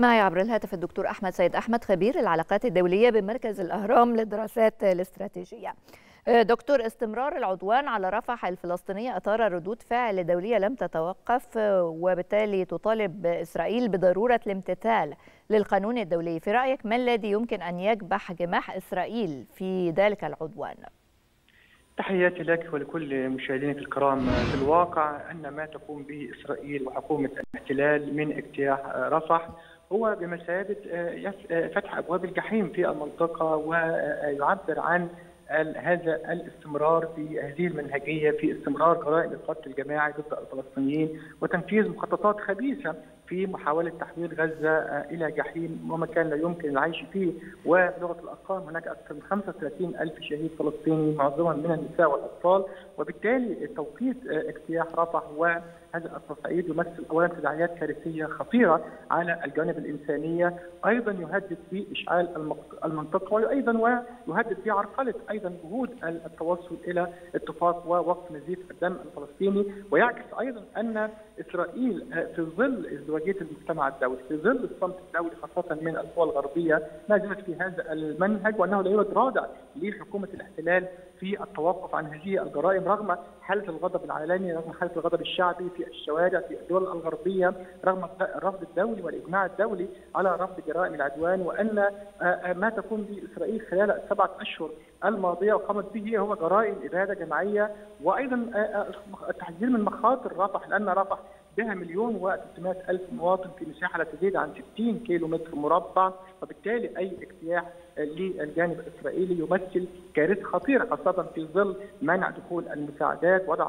معي عبر الهاتف الدكتور أحمد سيد أحمد، خبير العلاقات الدولية بمركز الأهرام للدراسات الاستراتيجية. دكتور، استمرار العدوان على رفح الفلسطينية أثار ردود فعل دولية لم تتوقف، وبالتالي تطالب إسرائيل بضرورة الامتثال للقانون الدولي. في رأيك ما الذي يمكن أن يكبح جماح إسرائيل في ذلك العدوان؟ تحياتي لك ولكل مشاهدينك الكرام. في الواقع أن ما تقوم به إسرائيل وحكومة الاحتلال من اجتياح رفح هو بمثابة فتح أبواب الجحيم في المنطقة، ويعبر عن هذا الاستمرار في هذه المنهجية في استمرار جرائم القتل الجماعي ضد الفلسطينيين وتنفيذ مخططات خبيثة في محاولة تحويل غزة إلى جحيم ومكان لا يمكن العيش فيه. وبلغة الأرقام هناك أكثر من 35 ألف شهيد فلسطيني، معظمهم من النساء والأطفال، وبالتالي توقيت اجتياح رفح وهذا التصعيد يمثل أولا تداعيات كارثية خطيرة على الجانب الإنسانية، أيضا يهدد بإشعال المنطقة، وأيضا ويهدد بعرقلة أيضا جهود التوصل إلى اتفاق ووقف نزيف الدم الفلسطيني. ويعكس أيضا أن إسرائيل في ظل ازدواجية المجتمع الدولي، في ظل الصمت الدولي خاصة من القوى الغربية، ما زالت في هذا المنهج، وأنه لا يوجد رادع لحكومة الاحتلال في التوقف عن هذه الجرائم رغم حالة الغضب العالمي، رغم حالة الغضب الشعبي في الشوارع في الدول الغربية، رغم الرفض الدولي والإجماع الدولي على رفض جرائم العدوان. وأن ما تقوم به إسرائيل خلال السبعة أشهر الماضية وقامت به هو جرائم إبادة جماعية، وأيضا التحذير من مخاطر رفح، لأن رفح بها 1,300,000 مواطن في مساحة لا تزيد عن 60 كيلو متر مربع، وبالتالي أي اجتياح للجانب الإسرائيلي يمثل كارثة خطيرة، خاصة في ظل منع دخول المساعدات، وضع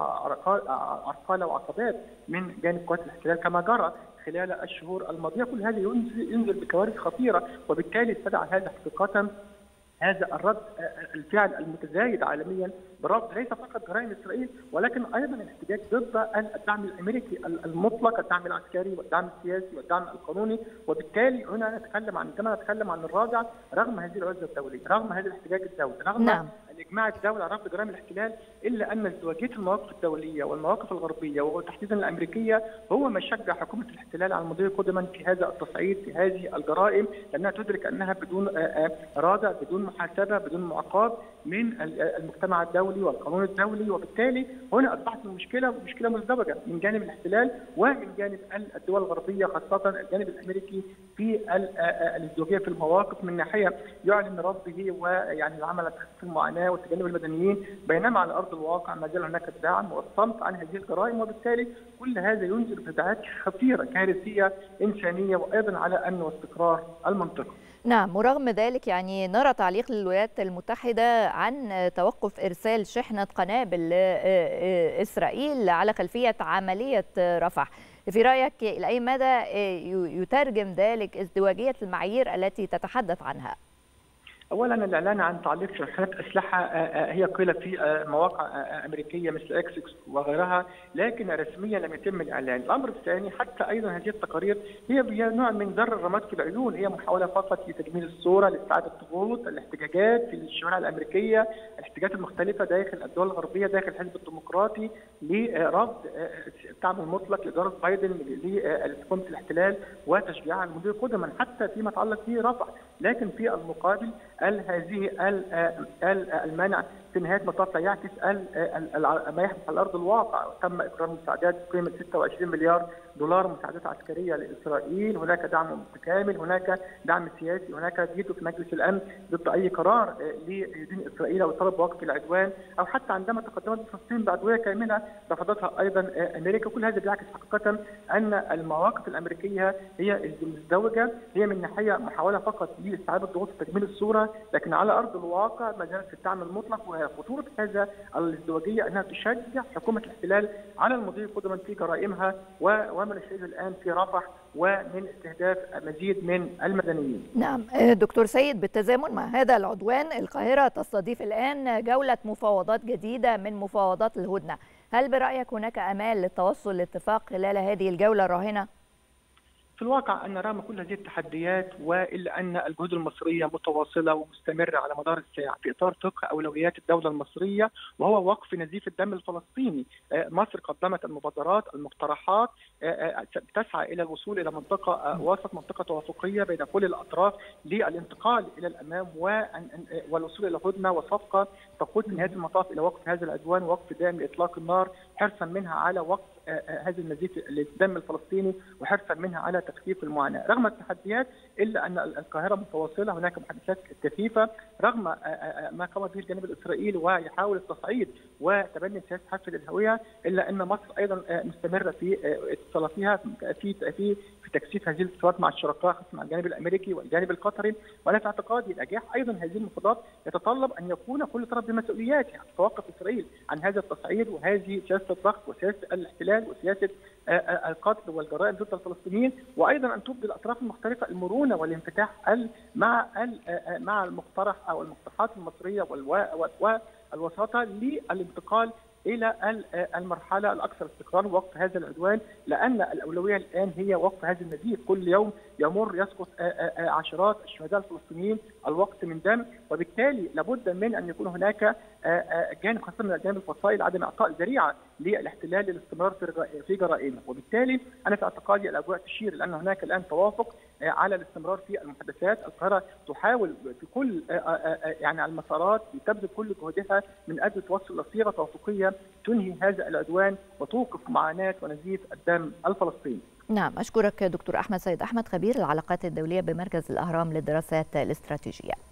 عرقلة وعقبات من جانب قوات الاحتلال كما جرى خلال الشهور الماضية. كل هذا ينزل بكوارث خطيرة، وبالتالي استدعى هذا حقيقة هذا الرد الفعل المتزايد عالميا برفض ليس فقط جرائم اسرائيل ولكن ايضا الاحتجاج ضد الدعم الامريكي المطلق، الدعم العسكري والدعم السياسي والدعم القانوني. وبالتالي هنا عندما نتكلم عن الرادع رغم هذه العزله الدوليه، رغم هذا الاحتجاج الدولي، رغم الاجماع الدولي على رفض جرائم الاحتلال، الا ان ازدواجيه المواقف الدوليه والمواقف الغربيه وتحديدا الامريكيه هو ما شجع حكومه الاحتلال على المضي قدما في هذا التصعيد في هذه الجرائم، لانها تدرك انها بدون رادع، بدون محاسبه، بدون معاقبه من المجتمع الدولي والقانون الدولي. وبالتالي هنا اصبحت المشكله مشكله مزدوجه من جانب الاحتلال ومن جانب الدول الغربيه، خاصه الجانب الامريكي في الازدواجيه في المواقف، من ناحيه يعلن رفضه ويعني العمل على تخفيف المعاناه وتجنب المدنيين، بينما على ارض الواقع ما زال هناك الدعم والصمت عن هذه الجرائم. وبالتالي كل هذا ينذر بتداعيات خطيره كارثيه انسانيه وايضا على امن واستقرار المنطقه. نعم، ورغم ذلك يعني نرى تعليق للولايات المتحدة عن توقف إرسال شحنة قنابل لإسرائيل على خلفية عملية رفح. في رأيك إلى أي مدى يترجم ذلك ازدواجية المعايير التي تتحدث عنها؟ اولا الاعلان عن تعليق شحنات اسلحه هي قيلت في مواقع امريكيه مثل اكس وغيرها، لكن رسميا لم يتم الاعلان. الامر الثاني حتى ايضا هذه التقارير هي نوع من در الرماد في العيون، هي محاوله فقط لتجميل الصوره، لاستعاده الضغوط، الاحتجاجات في الشوارع الامريكيه، الاحتجاجات المختلفه داخل الدول الغربيه، داخل الحزب الديمقراطي لرفض الدعم المطلق لاداره بايدن لحكومه الاحتلال وتشجيعها على المضي قدما حتى فيما يتعلق برفح. لكن في المقابل هذه المنع في نهايه المطاف لا يعكس ما يحدث على ارض الواقع. تم اقرار مساعدات بقيمه 26 مليار دولار مساعدات عسكريه لاسرائيل، هناك دعم متكامل، هناك دعم سياسي، هناك فيتو في مجلس الامن ضد اي قرار لدين اسرائيل او طلب وقف العدوان، او حتى عندما تقدمت فلسطين بعدويه كامله رفضتها ايضا امريكا. كل هذا بيعكس حقيقه ان المواقف الامريكيه هي مزدوجه، هي من ناحيه محاوله فقط لاستعاده الضغوط وتجميل الصوره، لكن على ارض الواقع ما زالت الدعم المطلق. وخطوره هذا الازدواجيه انها تشجع حكومه الاحتلال على المضي قدما في جرائمها وما نشاهده الان في رفح ومن استهداف مزيد من المدنيين. نعم دكتور سيد، بالتزامن مع هذا العدوان القاهرة تستضيف الآن جولة مفاوضات جديدة من مفاوضات الهدنة، هل برأيك هناك أمال للتوصل لاتفاق خلال هذه الجولة الراهنة؟ في في الواقع أن رغم كل هذه التحديات وإلا أن الجهود المصرية متواصلة ومستمرة على مدار الساعة في إطار فقه أولويات الدولة المصرية، وهو وقف نزيف الدم الفلسطيني. مصر قدمت المبادرات المقترحات تسعى إلى الوصول إلى منطقة وسط، منطقة توافقية بين كل الأطراف للانتقال إلى الأمام والوصول إلى هدنة وصفقة تقود في نهاية المطاف إلى وقف هذا العدوان ووقف دائم لإطلاق النار، حرصا منها على وقف هذا النزيف للدم الفلسطيني وحرصا منها على تخفيف المعاناة. رغم التحديات إلا أن القاهرة متواصلة، هناك محادثات كثيفة رغم ما قام به الجانب الإسرائيلي ويحاول التصعيد وتبني سياسة حافة الهوية، إلا أن مصر أيضا مستمرة في اتصالاتها في تكثيف هذه الاتصالات مع الشركاء، خاصة مع الجانب الأمريكي والجانب القطري. وأنا في اعتقادي نجاح أيضا هذه المفاوضات يتطلب أن يكون كل طرف بمسؤولياته، تتوقف إسرائيل عن هذا التصعيد وهذه سياسة الضغط وسياسة الاحتلال وسياسة القتل والجرائم ضد الفلسطينيين، وايضا ان تبدي الاطراف المختلفه المرونه والانفتاح مع المقترح او المقترحات المصريه والوساطه للانتقال الى المرحله الاكثر استقرار ووقف هذا العدوان، لان الاولويه الان هي وقف هذا النزيف. كل يوم يمر يسقط عشرات الشهداء الفلسطينيين الوقت من دم، وبالتالي لابد من ان يكون هناك جانب خاصه من جانب الفصائل عدم اعطاء ذريعه للاحتلال للاستمرار في جرائمه. وبالتالي انا في اعتقادي الاجواء تشير لان هناك الان توافق على الاستمرار في المحادثات. القاهره تحاول في كل يعني المسارات تبذل كل جهدها من اجل توصل لصيغه توافقيه تنهي هذا العدوان وتوقف معاناه ونزيف الدم الفلسطيني. نعم، أشكرك دكتور أحمد سيد أحمد، خبير العلاقات الدولية بمركز الأهرام للدراسات الاستراتيجية.